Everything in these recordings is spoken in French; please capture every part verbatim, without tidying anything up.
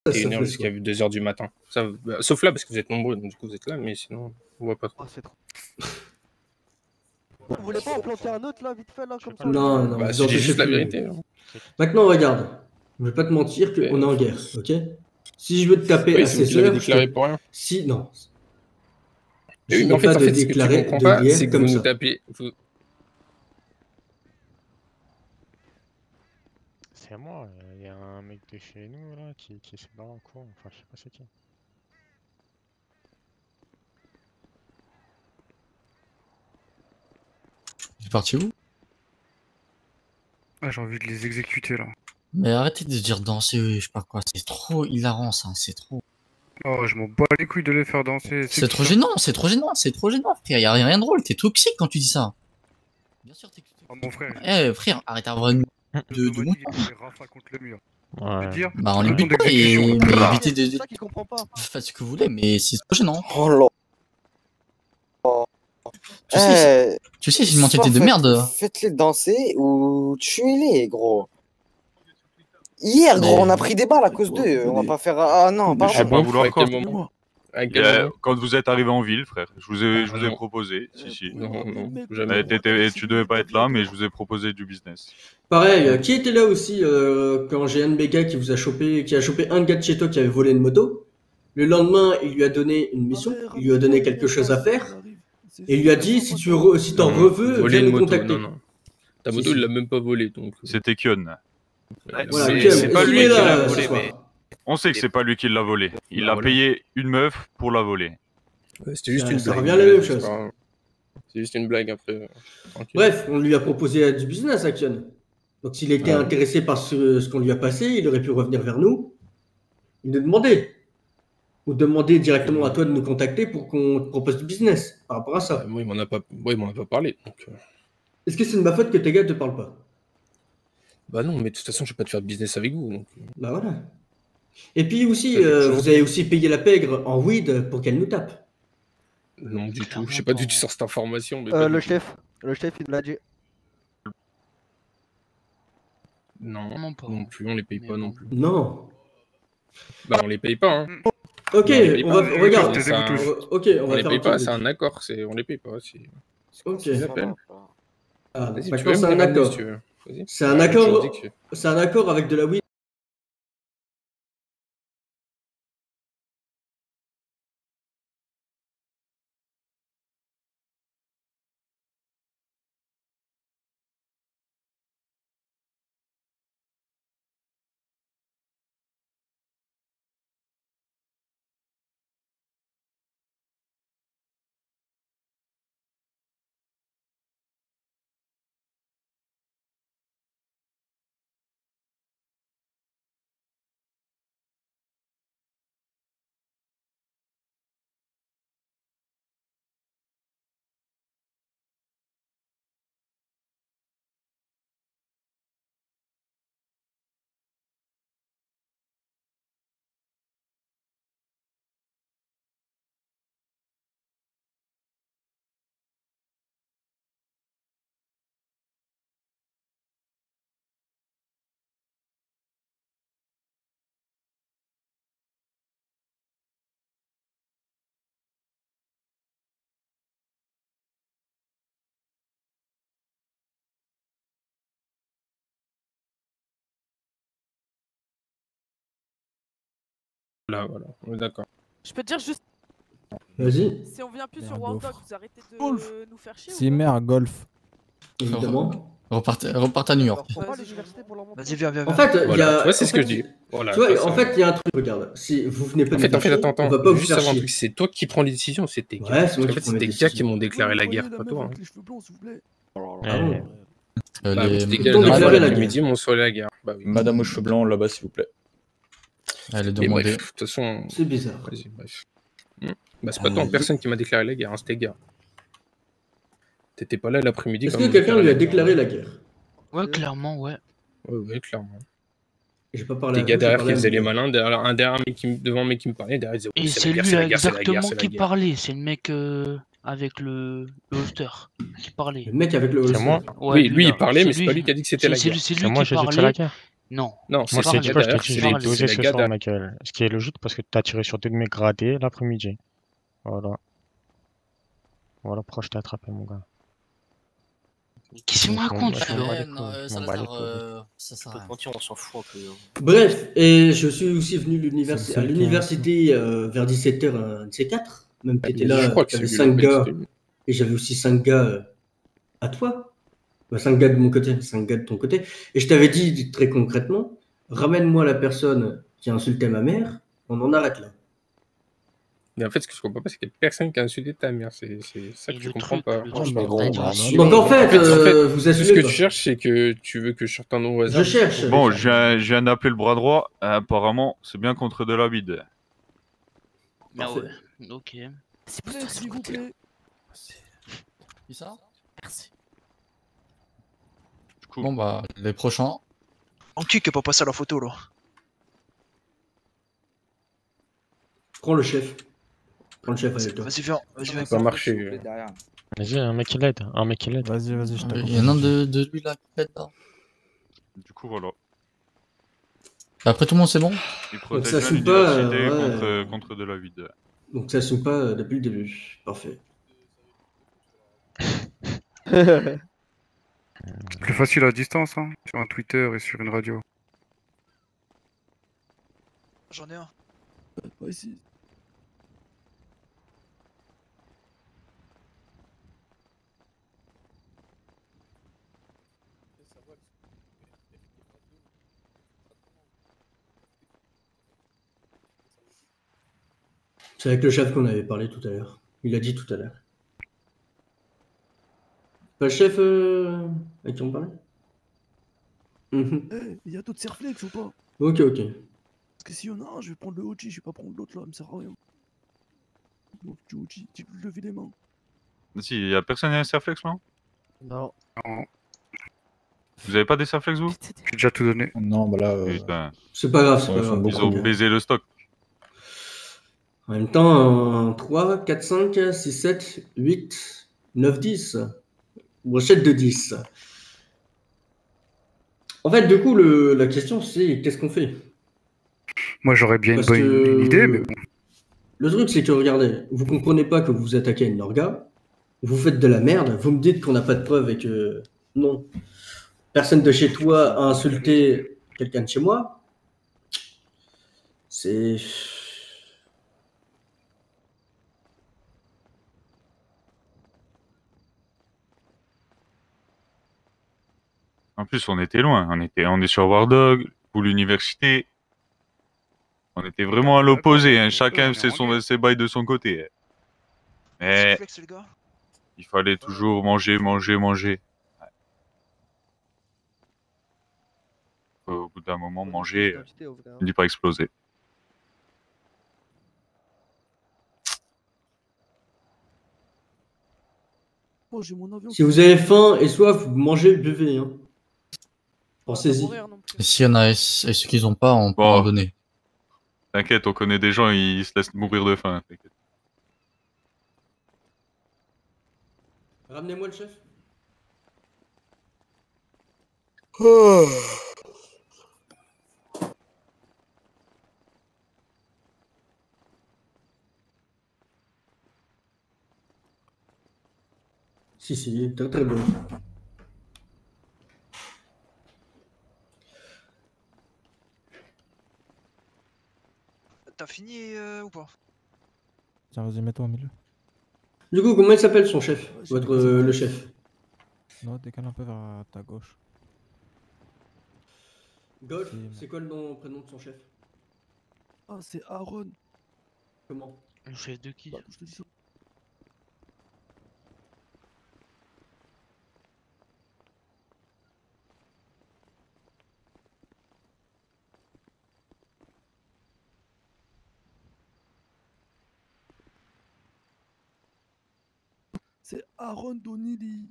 vingt et une heures jusqu'à deux heures du matin. Ça, bah, sauf là, parce que vous êtes nombreux, donc du coup vous êtes là, mais sinon, on voit pas trop. Oh, c'est trop. Vous voulez pas en planter un autre là, vite fait là, comme ça? Non, non, bah, vous c'est juste la plus. vérité. Hein. Maintenant, regarde. Je vais pas te mentir qu'on est en guerre, ok? Si je veux te taper oui, à c'est seize heures, déclaré te... pour rien. Si, non. Mais oui, mais en fait, en fait ce que tu comprends pas, c'est que vous nous tapez. Vous... C'est à moi, il y a un mec de chez nous là qui, qui s'est barré en cours, enfin je sais pas c'est qui. C'est parti où? Ah, j'ai envie de les exécuter là. Mais arrêtez de dire danser, je sais pas quoi, c'est trop hilarant ça, c'est trop. Oh, je m'en bats les couilles de les faire danser. C'est trop gênant, c'est trop gênant, c'est trop gênant, frère, y'a rien de drôle, t'es toxique quand tu dis ça. Bien sûr, t'es toxique. Oh, mon frère. Eh, frère, arrête d'avoir une. de, de mouton. contre le mur. Ouais. Dire, bah, on les bute pas et. Mais évitez de. Faites ce que vous voulez, mais c'est trop gênant. Oh là. Tu sais, eh, tu sais, c'est une mentalité de merde. Faites-les danser ou tuez-les, gros. Hier, gros, mais... on a pris des balles à cause d'eux. On va pas faire. Ah non, pardon. Je vais pas vouloir quel moment euh, quand vous êtes arrivé en ville, frère, je vous ai, je vous ai proposé. Si, si. Non, non, jamais. Euh, tu devais pas être là, mais je vous ai proposé du business. Pareil, qui était là aussi euh, quand j'ai un de mes gars qui vous a chopé, qui a chopé un gars de chez toi qui avait volé une moto. Le lendemain, il lui a donné une mission, il lui a donné quelque chose à faire. Et il lui a dit, si tu re, si t'en reveux, viens nous contacter. Non, non. Ta moto, si, il l'a même pas volée. Donc... C'était Kion. Ouais, voilà, c'est pas lui qui l'a volé, mais... On sait que c'est pas lui qui l'a volé. Il bah, a voilà. payé une meuf pour la voler. Ouais, c'était juste ça, une ça blague. revient à la même chose. C'est juste une blague après. Bref, on lui a proposé du business à Kion. Donc s'il était ah. intéressé par ce, ce qu'on lui a passé, il aurait pu revenir vers nous. Il nous demandait. Ou demander directement à toi de nous contacter pour qu'on te propose du business par rapport à ça. Ouais, moi, il m'en a pas, ouais, il m'en a pas parlé. Donc... Est-ce que c'est de ma faute que tes gars te parlent pas? Bah non, mais de toute façon, je vais pas te faire de business avec vous. Donc... Bah voilà. Et puis aussi, euh, vous avez aussi payé la pègre en weed pour qu'elle nous tape. Non, du tout. Je sais pas du tout sur cette information. Mais euh, le chef, le chef, il l'a dit. Non, non, pas. non plus, on les paye mais pas bon. non plus. Non. Bah on les paye pas, hein. Ok, on, on va pas. regarde. Un... Ok, on, on va les faire paye pas, c'est un accord, c'est on les paye pas. Ok. Ah, vas-y, maintenant c'est un accord. Si c'est un accord. C'est un accord avec de la weed. Là, voilà, on est d'accord. Je peux te dire juste. Vas-y. Si on vient plus sur World Dog, vous arrêtez de golf. nous faire chier. Si mère, golf. Évidemment. Repartez, repartez à New York. Vas-y, viens, viens. En fait, il voilà. y a. Ouais, c'est ce que fait, je dis. Voilà, tu vois, en fait, il y a un truc, regarde. Si vous venez pas en de fait, en fait, attends, attends. on va pas juste vous faire avant un chier. truc, c'est toi qui prends les décisions, c'est tes gars. Ouais, c'est moi en fait, c'est tes gars qui m'ont déclaré la guerre, pas toi. Ah Euh, bah, les... les gars, l'après-midi m'ont sauvé la guerre. Bah, oui. Madame aux cheveux blancs, là-bas, s'il vous plaît. Elle est demandée. De toute façon. C'est bizarre. Vas-y, bref. Mmh. Bah, c'est pas toi en personne qui m'a déclaré la guerre, hein, c'était gars. T'étais pas là l'après-midi. Est-ce que quelqu'un lui a déclaré la guerre? Ouais, clairement, ouais. Ouais, ouais, clairement. J'ai pas parlé. Des gars derrière qui faisaient les malins, derrière, un derrière, mais qui, devant mais qui me parlait, derrière ils disaient. Et c'est lui exactement qui parlait, c'est le mec euh, avec le, le holster qui parlait. Le mec avec le holster. C'est moi ouais, oui, lui, lui il parlait, mais c'est pas lui qui a dit que c'était la guerre. C'est lui moi, qui j'ai dit que c'est la guerre. Non. Non, Moi, c'est je t'ai c'est dit les quoi? Je t'ai derrière, dit, c'est je vais les, doser c'est ce les gars soir, derrière. Michael. Ce qui est logique parce que t'as tiré sur deux de mes gradés l'après-midi. Voilà. Voilà pourquoi je t'ai attrapé, mon gars. Qu'est-ce qu'il me Je m'en- raconte, je m'en bats Ouais, les non, couilles, euh, je m'en bats les Salazar, couilles. euh, ça sert à rien. mentir, on s'en fout un peu. hein. Bref, et je suis aussi venu l'univers- C'est le à seul qui a- l'université euh, vers dix-sept heures, un de ces quatre. Même Ah, t'étais mais je là, crois que t'avais c'est lui cinq le gars, mainstream. et j'avais aussi cinq gars euh, à toi. Bah, cinq gars de mon côté, cinq gars de ton côté. Et je t'avais dit très concrètement, ramène-moi la personne qui a insulté ma mère, on en arrête là. Mais en fait, ce que je comprends pas, c'est qu'il y a personne qui a insulté ta mère. C'est c'est ça que Et tu le comprends truc, pas. le Non, truc, mais gros, t'as on dû va assumer. Donc en fait, En fait, en euh, fait, vous tout ce assumez que pas. tu cherches, c'est que tu veux que je sorte un nom au hasard. Je cherche. Bon, je viens, je viens d'appeler le bras droit. euh, apparemment, c'est bien contre de la bide. Mais Parfait. ouais, ok. C'est pour toi, s'il vous plaît. Qui ça? Merci. Du coup, Bon bah, les prochains. En qui qui est pas passé à la photo là? Prends le chef. Prends le chef avec toi. Vas-y, viens, vas-y, viens. Ça a marché. Vas-y, un mec qui l'aide. Un mec qui l'aide. Vas-y, vas-y, je Il y en a un de, de lui là qui pète là. du coup, voilà. Après tout le monde c'est bon? Il ça protège bien assume pas, l'université euh, contre, ouais. contre de la vide. Donc ça assume pas euh, depuis le début. Parfait. C'est plus facile à distance, hein, sur un Twitter et sur une radio. J'en ai un. Vas-y. C'est avec le chef qu'on avait parlé tout à l'heure. Il a dit tout à l'heure. Pas le chef euh, avec qui on parlait? Mhm. Eh, il y a d'autres Serflex ou pas? Ok, ok. Parce que s'il y en a un, je vais prendre le O G, je vais pas prendre l'autre là, il me sert à rien. Donc, du O G, tu lever les mains. Si, il y a personne à un Serflex, non? Non. Non, Vous avez pas des Serflex, vous? j'ai déjà tout donné. Non, bah là, euh, Putain, C'est pas grave, c'est ils pas font grave. beaucoup ils ont Ok. baisé le stock. En même temps, un trois, quatre, cinq, six, sept, huit, neuf, dix. Brochette de dix. En fait, du coup, le, la question c'est qu'est-ce qu'on fait? Moi, j'aurais bien une Parce bonne que- une idée, mais bon. Le truc, c'est que regardez, vous comprenez pas que vous vous attaquez à une orga, vous faites de la merde, vous me dites qu'on n'a pas de preuves et que non, personne de chez toi a insulté quelqu'un de chez moi. C'est. En plus, on était loin. On était, on est sur War Dog, ou l'université. On était vraiment à l'opposé. Hein. Chacun faisait son, ses bails de son côté. Mais Flex, les gars. il fallait toujours manger, manger, manger. Ouais. Au bout d'un moment, manger, euh, il dit pas exploser. Moi, j'ai mon avion. Si vous avez faim et soif, vous mangez, buvez. Hein. Pensez-y. Et s'il y en a et ceux qu'ils ont pas, on peut Bon. en donner. T'inquiète, on connaît des gens, ils se laissent mourir de faim. T'inquiète. Ramenez-moi le chef. Si, si, très très bon. T'as fini euh, ou pas? Tiens, vas-y, mets-toi au milieu. Du coup, comment il s'appelle son chef? Votre euh, le chef? Non, décale un peu vers ta gauche. Golf, C'est- c'est quoi le nom, prénom de son chef? Ah, c'est Aaron. Comment? Le chef de qui? Bah, je te dis ça. C'est Aaron Donnelly.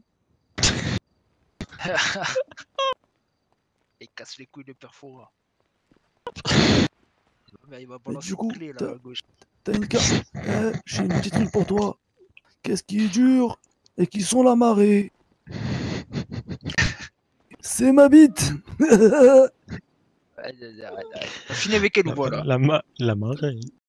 Il casse les couilles de perfora. Mais il va Mais balancer du coup, une clé là t'as- à gauche. T'as une carte. Eh, j'ai une petite truc pour toi. Qu'est-ce qui est dur et qui sont la marée? C'est ma bite. T'as fini avec elle ou pas là? La, ma... la marée.